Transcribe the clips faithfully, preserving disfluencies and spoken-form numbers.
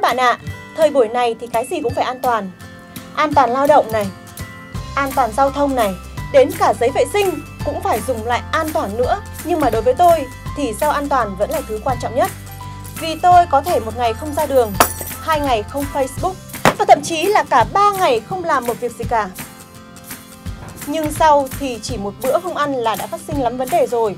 bạn ạ, thời buổi này thì cái gì cũng phải an toàn. An toàn lao động này, an toàn giao thông này, đến cả giấy vệ sinh cũng phải dùng loại an toàn nữa. Nhưng mà đối với tôi thì rau an toàn vẫn là thứ quan trọng nhất. Vì tôi có thể một ngày không ra đường, hai ngày không Facebook và thậm chí là cả ba ngày không làm một việc gì cả. Nhưng rau thì chỉ một bữa không ăn là đã phát sinh lắm vấn đề rồi.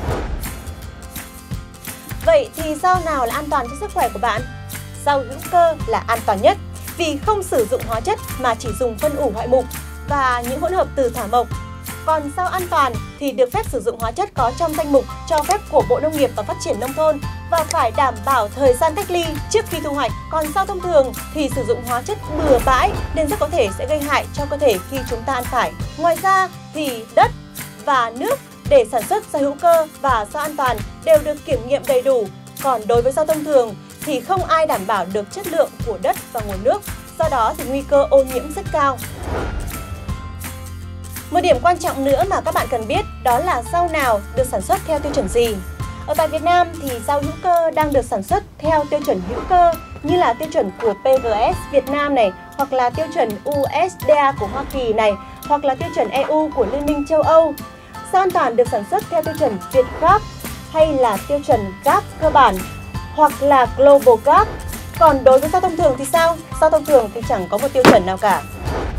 Vậy thì rau nào là an toàn cho sức khỏe của bạn? Rau hữu cơ là an toàn nhất vì không sử dụng hóa chất mà chỉ dùng phân ủ hoại mục và những hỗn hợp từ thảo mộc. Còn rau an toàn thì được phép sử dụng hóa chất có trong danh mục cho phép của Bộ Nông nghiệp và Phát triển Nông thôn và phải đảm bảo thời gian cách ly trước khi thu hoạch. Còn rau thông thường thì sử dụng hóa chất bừa bãi nên rất có thể sẽ gây hại cho cơ thể khi chúng ta ăn phải. Ngoài ra thì đất và nước để sản xuất rau hữu cơ và rau an toàn đều được kiểm nghiệm đầy đủ. Còn đối với rau thông thường thì không ai đảm bảo được chất lượng của đất và nguồn nước, do đó thì nguy cơ ô nhiễm rất cao. Một điểm quan trọng nữa mà các bạn cần biết đó là rau nào được sản xuất theo tiêu chuẩn gì. Ở tại Việt Nam thì rau hữu cơ đang được sản xuất theo tiêu chuẩn hữu cơ như là tiêu chuẩn của pê giê ét Việt Nam này, hoặc là tiêu chuẩn u ét đê a của Hoa Kỳ này, hoặc là tiêu chuẩn e u của Liên minh châu Âu. Rau an toàn được sản xuất theo tiêu chuẩn Việt Gap hay là tiêu chuẩn Gap cơ bản hoặc là Global Gap. Còn đối với rau thông thường thì sao? Rau thông thường thì chẳng có một tiêu chuẩn nào cả.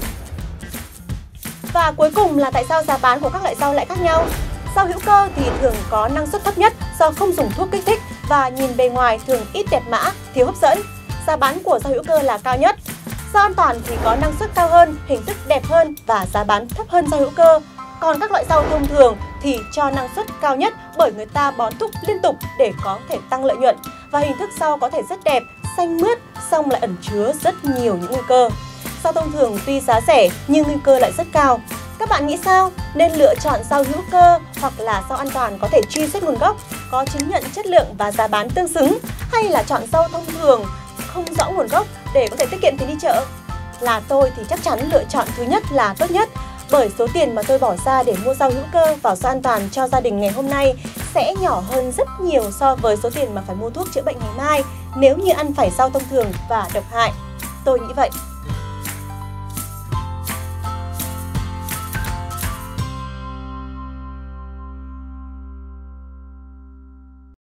Và cuối cùng là tại sao giá bán của các loại rau lại khác nhau? Rau hữu cơ thì thường có năng suất thấp nhất do không dùng thuốc kích thích và nhìn bề ngoài thường ít đẹp mã, thiếu hấp dẫn. Giá bán của rau hữu cơ là cao nhất. Rau an toàn thì có năng suất cao hơn, hình thức đẹp hơn và giá bán thấp hơn rau hữu cơ. Còn các loại rau thông thường thì cho năng suất cao nhất bởi người ta bón thúc liên tục để có thể tăng lợi nhuận. Và hình thức rau có thể rất đẹp, xanh mướt, song lại ẩn chứa rất nhiều những nguy cơ. Rau thông thường tuy giá rẻ nhưng nguy cơ lại rất cao. Các bạn nghĩ sao? Nên lựa chọn rau hữu cơ hoặc là rau an toàn có thể truy xuất nguồn gốc, có chứng nhận chất lượng và giá bán tương xứng, hay là chọn rau thông thường không rõ nguồn gốc để có thể tiết kiệm tiền đi chợ? Là tôi thì chắc chắn lựa chọn thứ nhất là tốt nhất, bởi số tiền mà tôi bỏ ra để mua rau hữu cơ và rau an toàn cho gia đình ngày hôm nay sẽ nhỏ hơn rất nhiều so với số tiền mà phải mua thuốc chữa bệnh ngày mai nếu như ăn phải rau thông thường và độc hại. Tôi nghĩ vậy.